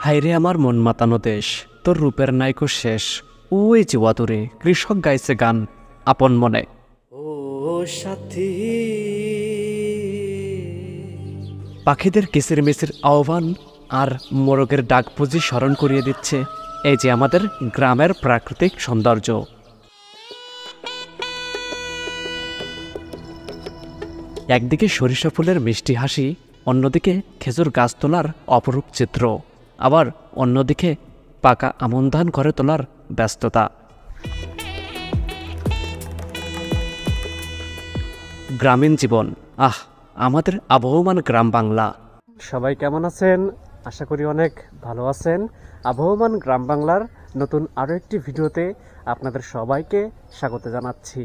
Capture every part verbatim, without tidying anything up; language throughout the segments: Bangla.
হায়রে আমার মন মাতানো দেশ, তোর রূপের নায়কো শেষ। ওই যে ওয়াদুরে কৃষক গাইছে গান আপন মনে। ও সাথী, পাখিদের কিচিরমিচির আহ্বান আর মোরগের ডাক পুঁজি স্মরণ করিয়ে দিচ্ছে এই যে আমাদের গ্রামের প্রাকৃতিক সৌন্দর্য। একদিকে সরিষা ফুলের মিষ্টি হাসি, অন্যদিকে খেজুর গাছ তোলার অপরূপ চিত্র, আবার অন্যদিকে পাকা আমন ধান ঘরে তোলার ব্যস্ততা। গ্রামীণ জীবন, আহ আমাদের আবহমান গ্রাম বাংলা। সবাই কেমন আছেন? আশা করি অনেক ভালো আছেন। আবহমান গ্রাম বাংলার নতুন আরও একটি ভিডিওতে আপনাদের সবাইকে স্বাগত জানাচ্ছি।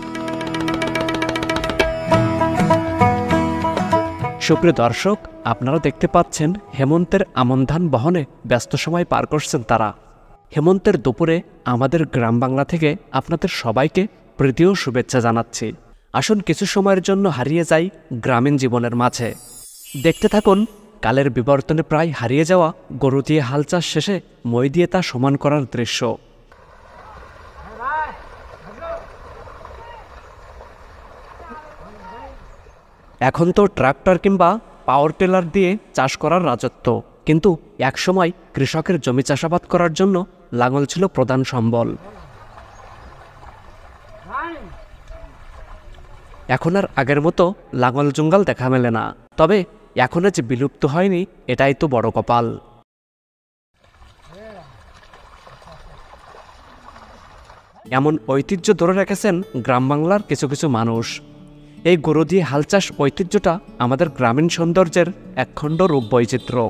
সুপ্রিয় দর্শক, আপনারা দেখতে পাচ্ছেন হেমন্তের আমন ধান বহনে ব্যস্ত সময় পার করছেন তারা। হেমন্তের দুপুরে আমাদের গ্রাম বাংলা থেকে আপনাদের সবাইকে প্রীতি ও শুভেচ্ছা জানাচ্ছি। আসুন কিছু সময়ের জন্য হারিয়ে যাই গ্রামীণ জীবনের মাঝে। দেখতে থাকুন কালের বিবর্তনে প্রায় হারিয়ে যাওয়া গরু দিয়ে হাল চাষ শেষে মই দিয়ে তা সমান করার দৃশ্য। এখন তো ট্রাক্টর কিংবা পাওয়ার টিলার দিয়ে চাষ করার রাজত্ব, কিন্তু একসময় কৃষকের জমি চাষাবাদ করার জন্য লাঙল ছিল প্রধান সম্বল। এখন আর আগের মতো লাঙল জঙ্গল দেখা মেলে না, তবে এখনো যে বিলুপ্ত হয়নি এটাই তো বড় কপাল। এমন ঐতিহ্য ধরে রেখেছেন গ্রাম বাংলার কিছু কিছু মানুষ। এই গরু দিয়ে হাল চাষ ঐতিহ্যটা আমাদের গ্রামীণ সৌন্দর্যের একখণ্ড রূপ বৈচিত্র্য।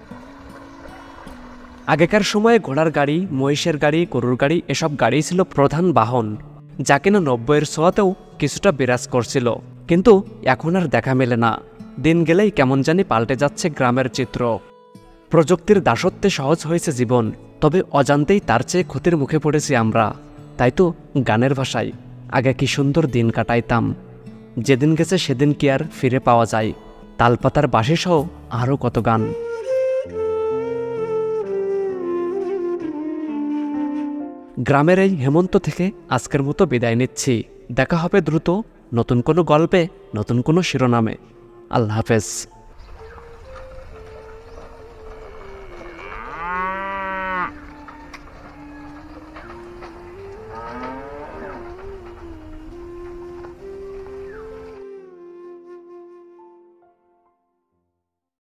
আগেকার সময়ে ঘোড়ার গাড়ি, মহিষের গাড়ি, গরুর গাড়ি এসব গাড়ি ছিল প্রধান বাহন, যা কিনা নব্বইয়ের ছোঁয়াতেও কিছুটা বিরাজ করছিল, কিন্তু এখন আর দেখা মেলে না। দিন গেলেই কেমন জানি পাল্টে যাচ্ছে গ্রামের চিত্র। প্রযুক্তির দাসত্বে সহজ হয়েছে জীবন, তবে অজান্তেই তার চেয়ে ক্ষতির মুখে পড়েছি আমরা। তাই তো গানের ভাষায় আগে কি সুন্দর দিন কাটাইতাম, যেদিন গেছে সেদিন কি আর ফিরে পাওয়া যায়, তালপাতার বাঁশি সহ আরও কত গান। গ্রামের এই হেমন্ত থেকে আজকের মতো বিদায় নিচ্ছি। দেখা হবে দ্রুত নতুন কোনো গল্পে, নতুন কোনো শিরোনামে। আল্লাহ হাফেজ।